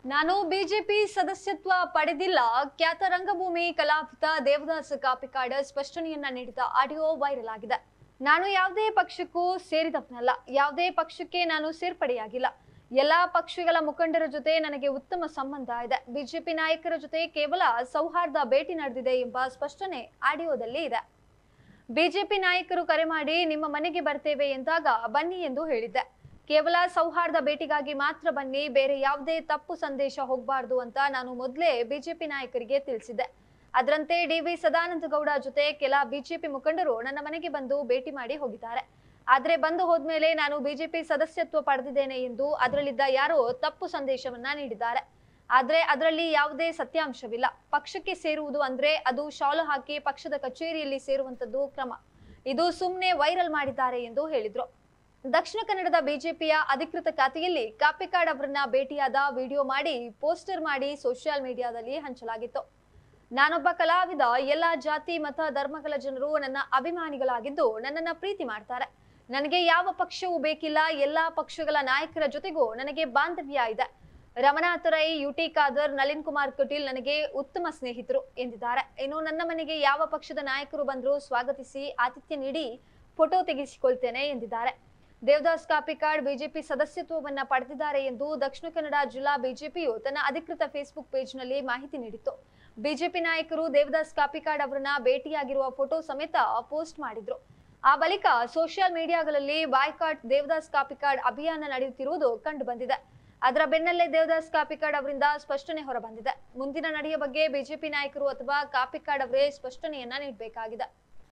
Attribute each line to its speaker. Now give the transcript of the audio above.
Speaker 1: ನಾನು ಬಿಜೆಪಿ ಸದಸ್ಯತ್ವ ಪಡೆದಿಲ್ಲ. ಖ್ಯಾತ ರಂಗಭೂಮಿ ಕಲಾವಿದ ದೇವದಾಸ್ ಕಾಪಿಕಾಡ್ ಸ್ಪಷ್ಟನೆಯನ್ನ ನೀಡಿದ ಆಡಿಯೋ ವೈರಲ್ ಆಗಿದೆ. ನಾನು ಯಾವುದೇ ಪಕ್ಷಕ್ಕೂ ಸೇರಿದವನಲ್ಲ. ಯಾವುದೇ ಪಕ್ಷಕ್ಕೆ ನಾನು ಸೇರ್ಪಡೆಯಾಗಿಲ್ಲ. ಎಲ್ಲಾ ಪಕ್ಷಗಳ ಮುಖಂಡರ ಜೊತೆ ನನಗೆ ಉತ್ತಮ ಸಂಬಂಧ ಇದೆ. ಬಿಜೆಪಿ ನಾಯಕರ ಜೊತೆ ಕೇವಲ ಸೌಹಾರ್ದ ಭೇಟಿ ನಡೆದಿದೆ ಎಂಬ ಸ್ಪಷ್ಟನೆ ಆಡಿಯೋದಲ್ಲಿ ಇದೆ. ಬಿಜೆಪಿ ನಾಯಕರು ಕರೆ ಮಾಡಿ ನಿಮ್ಮ ಮನೆಗೆ ಬರ್ತೇವೆ ಎಂದಾಗ ಬನ್ನಿ ಎಂದು ಹೇಳಿದ್ದೆ. ಕೇವಲ ಸೌಹಾರ್ದ ಭೇಟಿಗಾಗಿ ಮಾತ್ರ ಬನ್ನಿ, ಬೇರೆ ಯಾವುದೇ ತಪ್ಪು ಸಂದೇಶ ಹೋಗಬಾರದು ಅಂತ ನಾನು ಮೊದಲೇ ಬಿಜೆಪಿ ನಾಯಕರಿಗೆ ತಿಳಿಸಿದ್ದೆ. ಅದರಂತೆ ಡಿ.ವಿ. ಸದಾನಂದ ಗೌಡ ಜೊತೆ ಕೆಲ ಬಿಜೆಪಿ ಮುಖಂಡರು ನನ್ನ ಮನೆಗೆ ಬಂದು ಭೇಟಿ ಮಾಡಿ ಹೋಗಿದ್ದಾರೆ. ಆದ್ರೆ ಬಂದು ಹೋದ್ಮೇಲೆ ನಾನು ಬಿಜೆಪಿ ಸದಸ್ಯತ್ವ ಪಡೆದಿದ್ದೇನೆ ಎಂದು ಅದರಲ್ಲಿದ್ದ ಯಾರೋ ತಪ್ಪು ಸಂದೇಶವನ್ನ ನೀಡಿದ್ದಾರೆ. ಆದ್ರೆ ಅದರಲ್ಲಿ ಯಾವುದೇ ಸತ್ಯಾಂಶವಿಲ್ಲ. ಪಕ್ಷಕ್ಕೆ ಸೇರುವುದು ಅಂದ್ರೆ ಅದು ಶಾಲು ಹಾಕಿ ಪಕ್ಷದ ಕಚೇರಿಯಲ್ಲಿ ಸೇರುವಂತದ್ದು ಕ್ರಮ. ಇದು ಸುಮ್ಮನೆ ವೈರಲ್ ಮಾಡಿದ್ದಾರೆ ಎಂದು ಹೇಳಿದ್ರು. ದಕ್ಷಿಣ ಕನ್ನಡದ ಬಿಜೆಪಿಯ ಅಧಿಕೃತ ಖಾತೆಯಲ್ಲಿ ಕಾಪಿಕಾಡ್ ಅವರನ್ನ ಭೇಟಿಯಾದ ವಿಡಿಯೋ ಮಾಡಿ ಪೋಸ್ಟರ್ ಮಾಡಿ ಸೋಷಿಯಲ್ ಮೀಡಿಯಾದಲ್ಲಿ ಹಂಚಲಾಗಿತ್ತು. ನಾನೊಬ್ಬ ಕಲಾವಿದ. ಎಲ್ಲಾ ಜಾತಿ ಮತ ಧರ್ಮಗಳ ಜನರು ನನ್ನ ಅಭಿಮಾನಿಗಳಾಗಿದ್ದು ನನ್ನನ್ನ ಪ್ರೀತಿ ಮಾಡ್ತಾರೆ. ನನಗೆ ಯಾವ ಪಕ್ಷವೂ ಬೇಕಿಲ್ಲ. ಎಲ್ಲಾ ಪಕ್ಷಗಳ ನಾಯಕರ ಜೊತೆಗೂ ನನಗೆ ಬಾಂಧವ್ಯ ಇದೆ. ರಮನಾಥ ರೈ, ಯುಟಿ ಖಾದರ್, ನಳಿನ್ ಕುಮಾರ್ ಕಟೀಲ್ ನನಗೆ ಉತ್ತಮ ಸ್ನೇಹಿತರು ಎಂದಿದ್ದಾರೆ. ಇನ್ನು ನನ್ನ ಮನೆಗೆ ಯಾವ ಪಕ್ಷದ ನಾಯಕರು ಬಂದರೂ ಸ್ವಾಗತಿಸಿ ಆತಿಥ್ಯ ನೀಡಿ ಫೋಟೋ ತೆಗೆಸಿಕೊಳ್ತೇನೆ ಎಂದಿದ್ದಾರೆ. ದೇವದಾಸ್ ಕಾಪಿಕಾಡ್ ಬಿಜೆಪಿ ಸದಸ್ಯತ್ವವನ್ನ ಪಡೆದಿದ್ದಾರೆ ಎಂದು ದಕ್ಷಿಣ ಕನ್ನಡ ಜಿಲ್ಲಾ ಬಿಜೆಪಿಯು ತನ್ನ ಅಧಿಕೃತ ಫೇಸ್ಬುಕ್ ಪೇಜ್ನಲ್ಲಿ ಮಾಹಿತಿ ನೀಡಿತ್ತು. ಬಿಜೆಪಿ ನಾಯಕರು ದೇವದಾಸ್ ಕಾಪಿಕಾಡ್ ಅವರನ್ನ ಭೇಟಿಯಾಗಿರುವ ಫೋಟೋ ಸಮೇತ ಪೋಸ್ಟ್ ಮಾಡಿದ್ರು. ಆ ಬಳಿಕ ಸೋಷಿಯಲ್ ಮೀಡಿಯಾಗಳಲ್ಲಿ ಬಾಯ್ಕಾಟ್ ದೇವದಾಸ್ ಕಾಪಿಕಾಡ್ ಅಭಿಯಾನ ನಡೆಯುತ್ತಿರುವುದು ಕಂಡು ಬಂದಿದೆ. ಅದರ ಬೆನ್ನಲ್ಲೇ ದೇವದಾಸ್ ಕಾಪಿಕಾಡ್ ಅವರಿಂದ ಸ್ಪಷ್ಟನೆ ಹೊರಬಂದಿದೆ. ಮುಂದಿನ ನಡೆಯ ಬಗ್ಗೆ ಬಿಜೆಪಿ ನಾಯಕರು ಅಥವಾ ಕಾಪಿಕಾಡ್ ಅವರೇ ಸ್ಪಷ್ಟನೆಯನ್ನ ನೀಡಬೇಕಾಗಿದೆ.